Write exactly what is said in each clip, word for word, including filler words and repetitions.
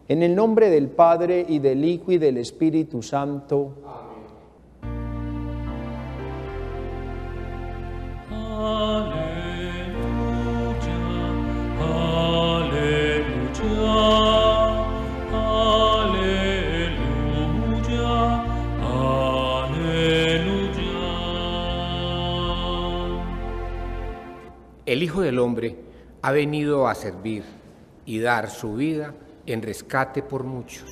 En el nombre del Padre, y del Hijo, y del Espíritu Santo. El Hijo del Hombre ha venido a servir y dar su vida en rescate por muchos.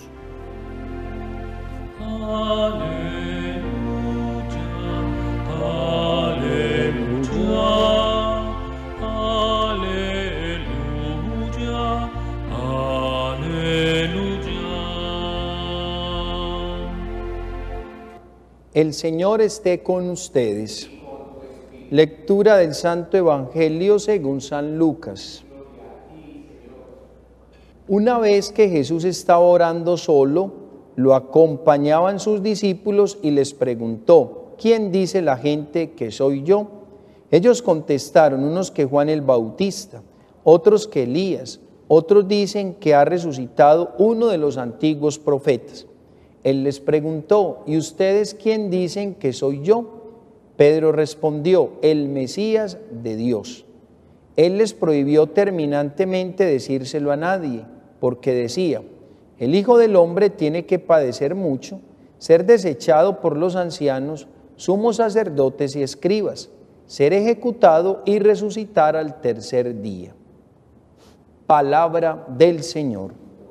Aleluya, aleluya, aleluya, aleluya. El Señor esté con ustedes. Lectura del Santo Evangelio según San Lucas. Una vez que Jesús estaba orando solo, lo acompañaban sus discípulos y les preguntó: ¿quién dice la gente que soy yo? Ellos contestaron, unos que Juan el Bautista, otros que Elías, otros dicen que ha resucitado uno de los antiguos profetas. Él les preguntó: ¿y ustedes quién dicen que soy yo? Pedro respondió: el Mesías de Dios. Él les prohibió terminantemente decírselo a nadie, porque decía: el Hijo del Hombre tiene que padecer mucho, ser desechado por los ancianos, sumos sacerdotes y escribas, ser ejecutado y resucitar al tercer día. Palabra del Señor.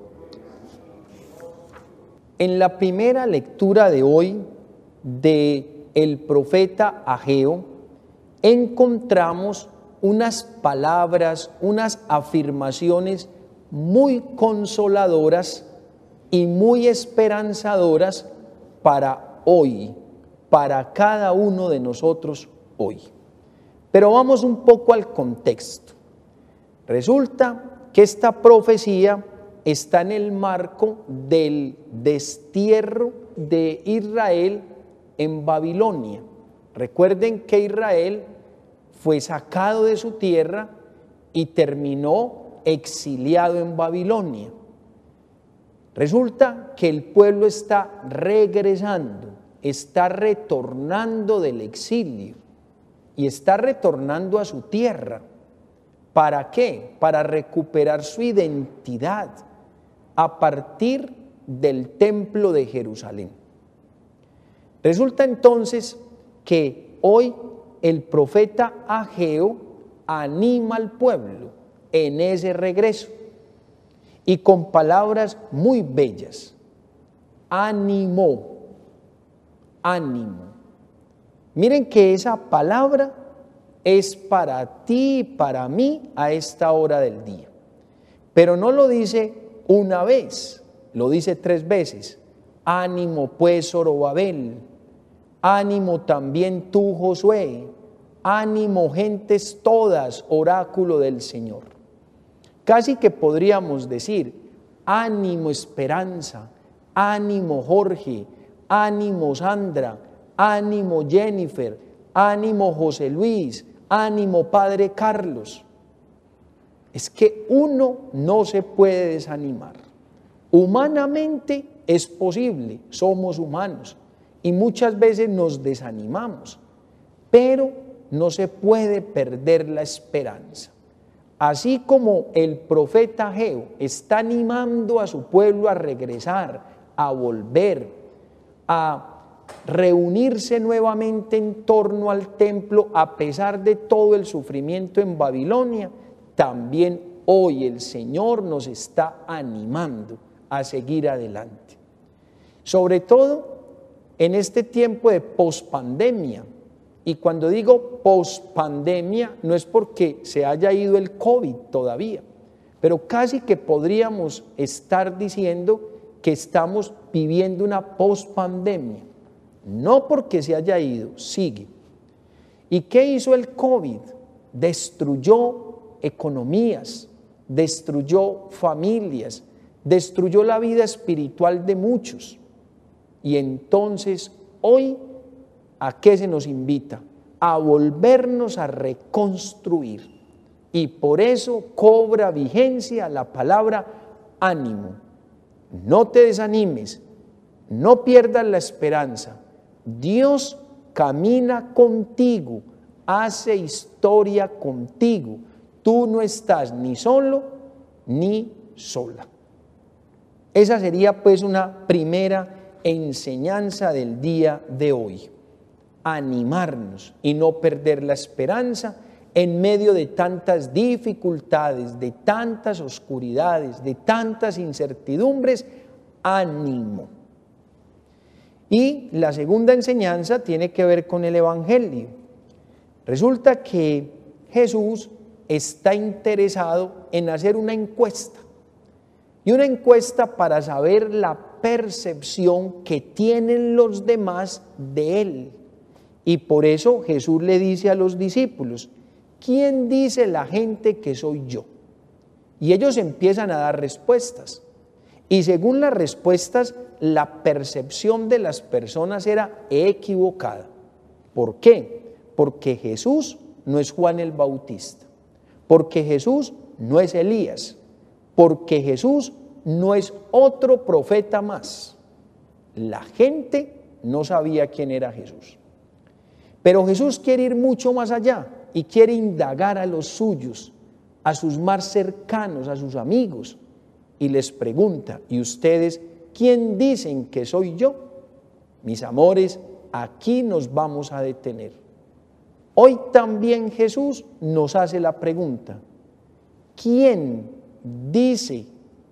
En la primera lectura de hoy de el profeta Ageo, encontramos unas palabras, unas afirmaciones muy consoladoras y muy esperanzadoras para hoy, para cada uno de nosotros hoy. Pero vamos un poco al contexto. Resulta que esta profecía está en el marco del destierro de Israel en Babilonia. Recuerden que Israel fue sacado de su tierra y terminó exiliado en Babilonia. Resulta que el pueblo está regresando, está retornando del exilio y está retornando a su tierra. ¿Para qué? Para recuperar su identidad a partir del templo de Jerusalén. Resulta entonces que hoy el profeta Ageo anima al pueblo en ese regreso y con palabras muy bellas. Ánimo, ánimo. Miren que esa palabra es para ti y para mí a esta hora del día. Pero no lo dice una vez, lo dice tres veces. Ánimo pues, Zorobabel. Ánimo también tú, Josué. Ánimo, gentes todas, oráculo del Señor. Casi que podríamos decir: ánimo, Esperanza. Ánimo, Jorge. Ánimo, Sandra. Ánimo, Jennifer. Ánimo, José Luis. Ánimo, Padre Carlos. Es que uno no se puede desanimar. Humanamente es posible, somos humanos. Y muchas veces nos desanimamos, pero no se puede perder la esperanza. Así como el profeta Ageo está animando a su pueblo a regresar, a volver, a reunirse nuevamente en torno al templo a pesar de todo el sufrimiento en Babilonia, también hoy el Señor nos está animando a seguir adelante. Sobre todo en este tiempo de pospandemia, y cuando digo pospandemia no es porque se haya ido el COVID todavía, pero casi que podríamos estar diciendo que estamos viviendo una pospandemia, no porque se haya ido, sigue. ¿Y qué hizo el COVID? Destruyó economías, destruyó familias, destruyó la vida espiritual de muchos. Y entonces hoy, ¿a qué se nos invita? A volvernos a reconstruir. Y por eso cobra vigencia la palabra ánimo. no te desanimes, no pierdas la esperanza. Dios camina contigo, hace historia contigo. Tú no estás ni solo ni sola. Esa sería pues una primera enseñanza del día de hoy. Animarnos y no perder la esperanza en medio de tantas dificultades, de tantas oscuridades, de tantas incertidumbres. Ánimo. Y la segunda enseñanza tiene que ver con el Evangelio. Resulta que Jesús está interesado en hacer una encuesta. Y una encuesta para saber la percepción que tienen los demás de Él. Y por eso Jesús le dice a los discípulos: ¿quién dice la gente que soy yo? Y ellos empiezan a dar respuestas. Y según las respuestas, la percepción de las personas era equivocada. ¿Por qué? Porque Jesús no es Juan el Bautista. Porque Jesús no es Elías. Porque Jesús no es otro profeta más. La gente no sabía quién era Jesús. Pero Jesús quiere ir mucho más allá y quiere indagar a los suyos, a sus más cercanos, a sus amigos, y les pregunta: ¿y ustedes quién dicen que soy yo? Mis amores, aquí nos vamos a detener. Hoy también Jesús nos hace la pregunta: ¿quién dice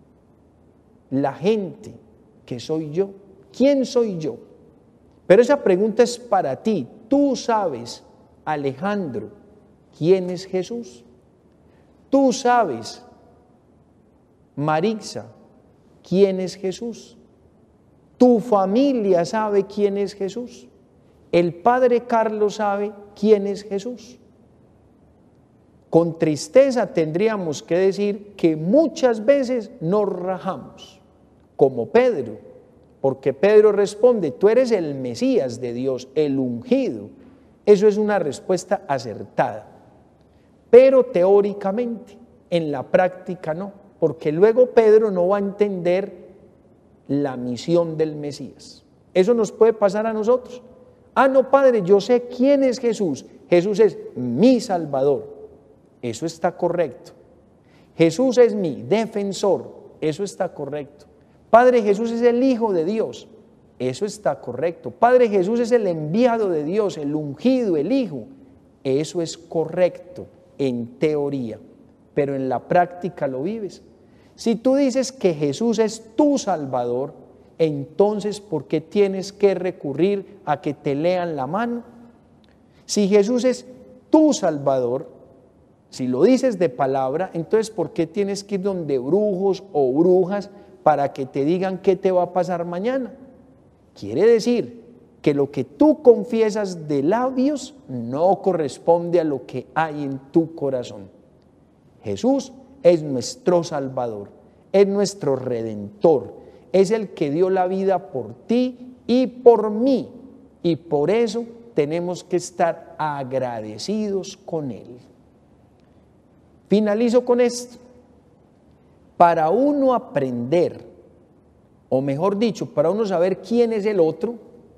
la gente que soy yo? ¿Quién soy yo? Pero esa pregunta es para ti. Tú sabes, Alejandro, ¿quién es Jesús? Tú sabes, Marixa, ¿quién es Jesús? Tu familia sabe quién es Jesús. El padre Carlos sabe quién es Jesús. Con tristeza tendríamos que decir que muchas veces nos rajamos, como Pedro, porque Pedro responde: tú eres el Mesías de Dios, el ungido. Eso es una respuesta acertada, pero teóricamente, en la práctica no, porque luego Pedro no va a entender la misión del Mesías. Eso nos puede pasar a nosotros. Ah, no, padre, yo sé quién es Jesús. Jesús es mi Salvador. Eso está correcto. Jesús es mi defensor. Eso está correcto. Padre, Jesús es el Hijo de Dios. Eso está correcto. Padre, Jesús es el enviado de Dios, el ungido, el Hijo. Eso es correcto en teoría, pero en la práctica lo vives. Si tú dices que Jesús es tu Salvador, entonces ¿por qué tienes que recurrir a que te lean la mano? Si Jesús es tu Salvador, si lo dices de palabra, entonces ¿por qué tienes que ir donde brujos o brujas para que te digan qué te va a pasar mañana? Quiere decir que lo que tú confiesas de labios no corresponde a lo que hay en tu corazón. Jesús es nuestro Salvador, es nuestro Redentor, es el que dio la vida por ti y por mí, y por eso tenemos que estar agradecidos con Él. Finalizo con esto. Para uno aprender, o mejor dicho, para uno saber quién es el otro,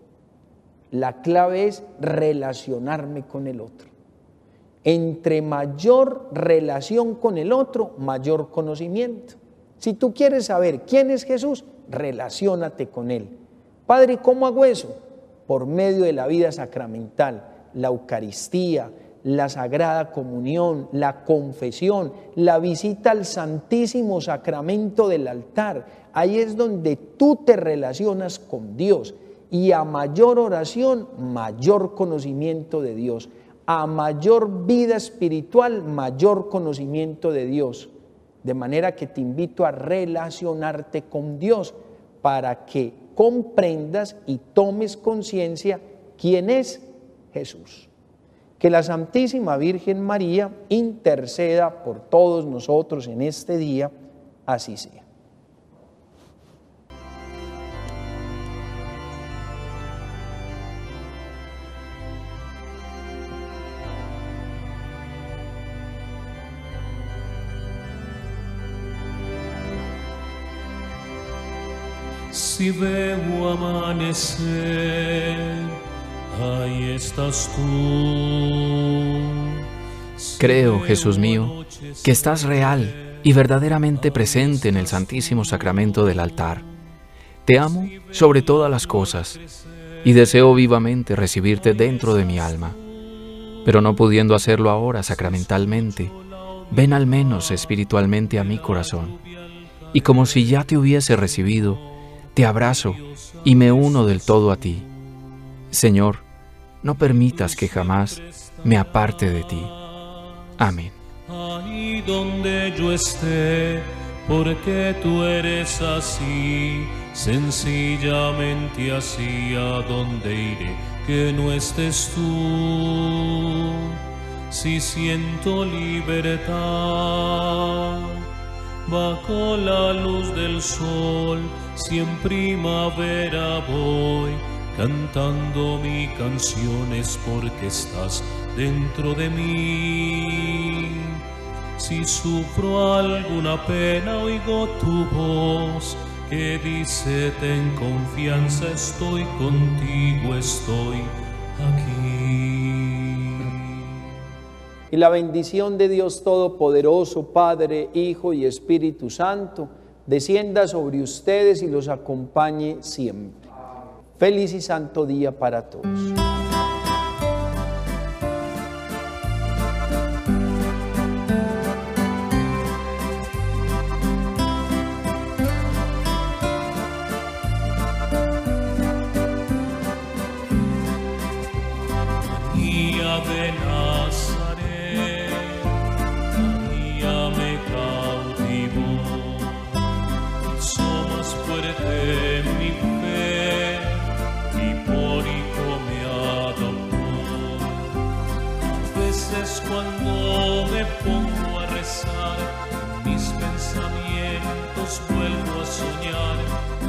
la clave es relacionarme con el otro. Entre mayor relación con el otro, mayor conocimiento. Si tú quieres saber quién es Jesús, relaciónate con Él. Padre, ¿cómo hago eso? Por medio de la vida sacramental, la Eucaristía, la Sagrada Comunión, la confesión, la visita al Santísimo Sacramento del altar. Ahí es donde tú te relacionas con Dios. Y a mayor oración, mayor conocimiento de Dios. A mayor vida espiritual, mayor conocimiento de Dios. De manera que te invito a relacionarte con Dios para que comprendas y tomes conciencia quién es Jesús. Que la Santísima Virgen María interceda por todos nosotros en este día, así sea. si veo amanecer, ahí estás tú. Creo, Jesús mío, que estás real y verdaderamente presente en el Santísimo Sacramento del altar. Te amo sobre todas las cosas y deseo vivamente recibirte dentro de mi alma. Pero no pudiendo hacerlo ahora sacramentalmente, ven al menos espiritualmente a mi corazón. Y como si ya te hubiese recibido, te abrazo y me uno del todo a ti. Señor, no permitas que jamás me aparte de ti. Amén. Ahí donde yo esté, porque tú eres así, sencillamente así, ¿a dónde iré que no estés tú? Si siento libertad bajo la luz del sol, si en primavera voy cantando mi canción, es porque estás dentro de mí. Si sufro alguna pena, oigo tu voz que dice: ten confianza, estoy contigo, estoy aquí. Y la bendición de Dios Todopoderoso, Padre, Hijo y Espíritu Santo, descienda sobre ustedes y los acompañe siempre. Feliz y santo día para todos. María de Nazaret, María me cautivó, hizo más fuerte mi fe y por hijo me adoptó. A veces cuando me pongo a rezar, mis pensamientos vuelvo a soñar